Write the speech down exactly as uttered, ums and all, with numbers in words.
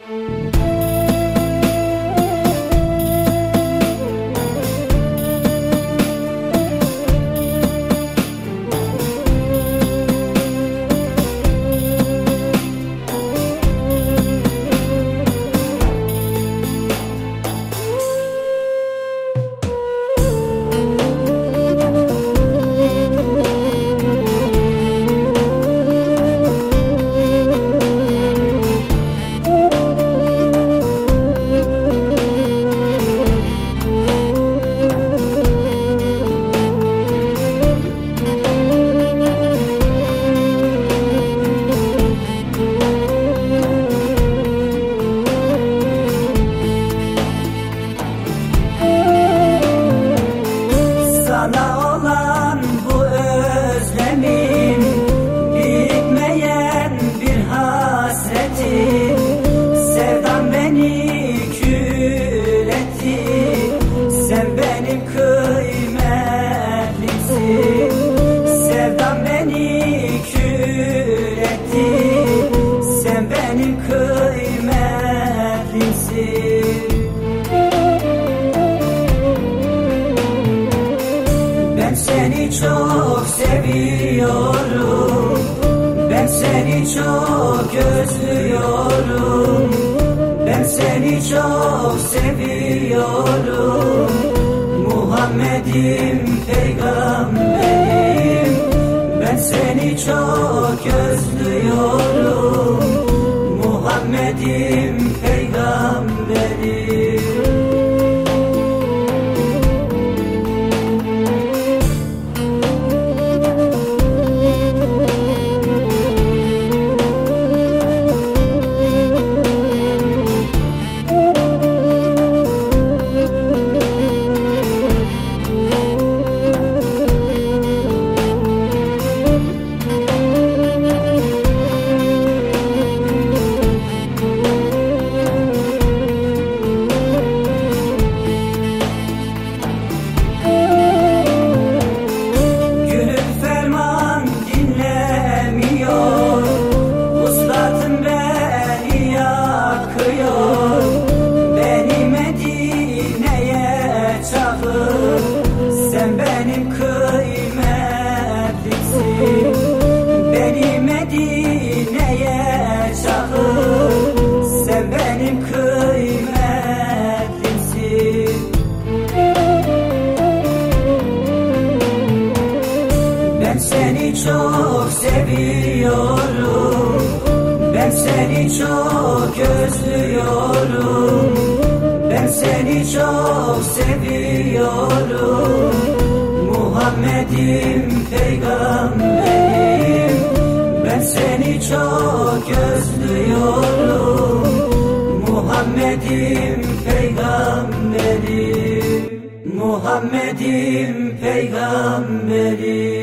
Sana olan bu özlemim, bitmeyen bir hasretim, sevdam beni kül etti. Sen benim kıymetlimsin, sevdam beni kül etti. Sen benim kıymetlimsin. Ben seni çok seviyorum, ben seni çok özlüyorum, ben seni çok seviyorum. Muhammed'im peygamberim, ben seni çok özlüyorum. Muhammed'im peygamberim. Sen benim kıymetlimsin, beni Medine'ye çağır. Sen benim kıymetlimsin. Ben seni çok seviyorum, ben seni çok özlüyorum, ben seni çok seviyorum. Muhammed'im peygamberim, ben seni çok özlüyorum. Muhammed'im peygamberim, Muhammed'im peygamberim.